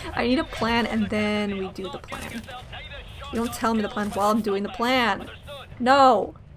I need a plan and then we do the plan. You don't tell me the plan while I'm doing the plan. No!